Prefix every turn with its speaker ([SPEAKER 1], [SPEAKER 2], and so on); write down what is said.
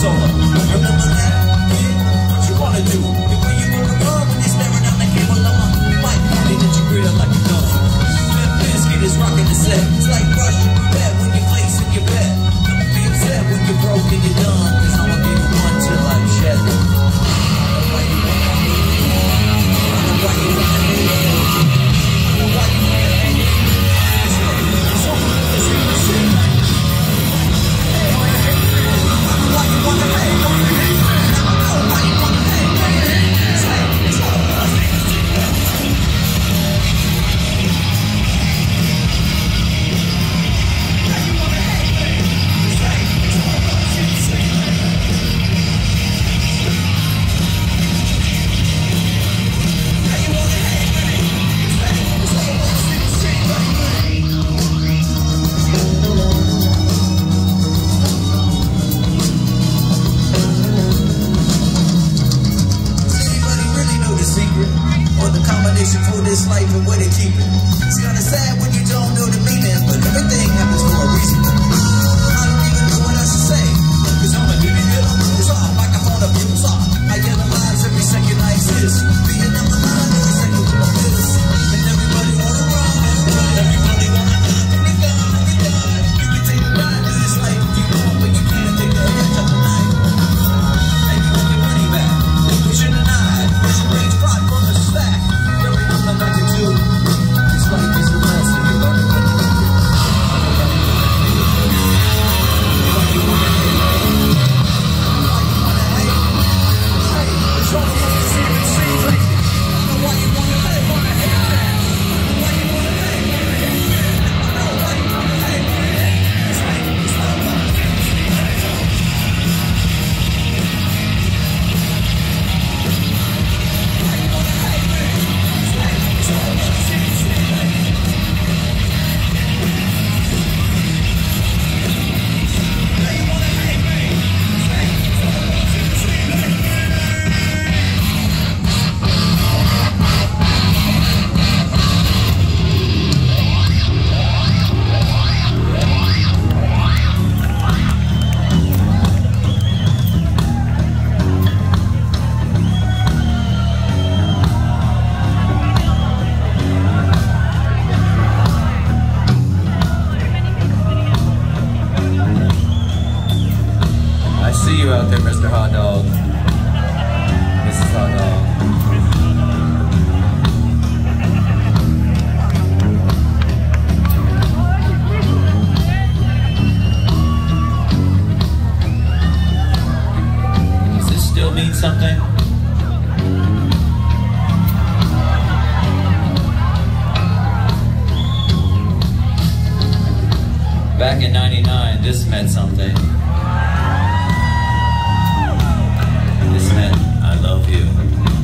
[SPEAKER 1] solo. Remember that? Yeah, what you wanna do? The way you wanna run when you're staring down the cable of my mic, pointing at your grill like a gun. Limp Bizkit is rocking the set. It's like Russian roulette when you're placing your bet. Don't be upset when you're broke and you're done, 'cause I'ma be the one till I shed it. For this life and where they keep it. It's kinda sad when you don't know the meaning, but everything happens for a reason. I don't even know what else to say, 'cause I'm a duty that I'm rules off, microphone abuse off. I analyze every second I exist, being on the line every second with my fist. And everybody wanna run, everybody wanna hunt, and they done, and they done. You can take a ride to this life if you want, but you can't take the edge of the night. And you want your money back, they push you denied, push your range pride from the stack. Nothing to do. This life is a lesson. You learn what to do. Why you wanna hate? Why you wanna hate? It's all the way to see it. I know why you wanna hate. I know why you wanna hate. I know why you wanna hate. It's like, it's not about it. Why you wanna hate me? I see you out there, Mr. Hot Dog. Mrs. Hot Dog. Does this still mean something? Back in '99, this meant something. This meant I love you.